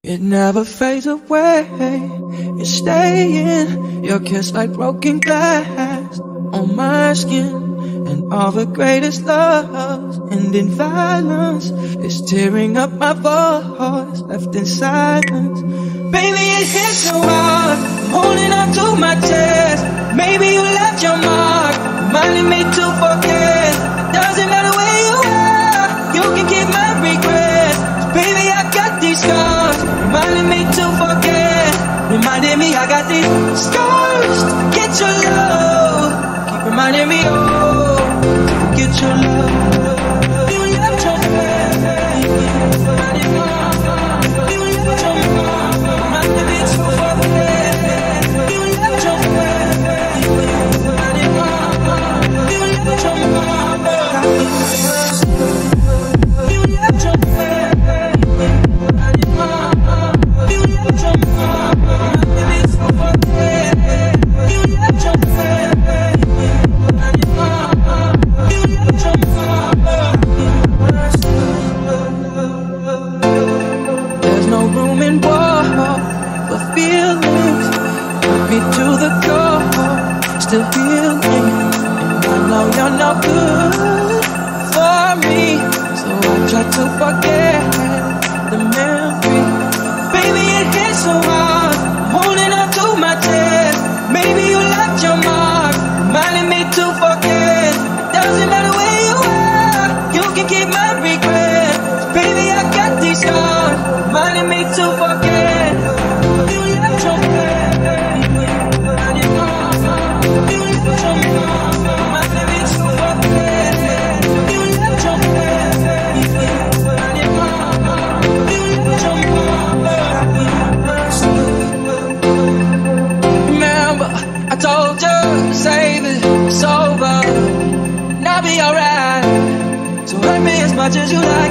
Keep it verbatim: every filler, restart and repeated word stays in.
It never fades away, it's staying. Your kiss like broken glass on my skin. And all the greatest loves end in violence. It's tearing up my voice, left in silence. Baby, it hits so hard, I'm holding on to my chest. Maybe you left your mark, reminding me to forget. Doesn't matter where you are, you can keep my regrets. Baby, I got these scars, reminding me to forget. Reminding me I got these scars to get your love. Keep reminding me, oh, to get your love. You left your baby, reminding me, you left your mom, reminding me to forget. You left your baby, reminding me, you left your mom, you left your baby. There's no room in war for feelings. Put me to the core, still healing. And I know you're no good for me, so I try to forget the memory. Baby, it hits so hard, I'm holding on to my chest. Maybe you left your mark, reminding me to forget. It doesn't matter where you are, you can keep my regrets. Baby, I got these scars, reminding me to forget. You left your baby, reminding me. You left your mom, reminding me to forget. You left your baby, reminding me. You left your mom. Remember, I told you, save it, it's over, and I'll be alright. So hurt me as much as you like.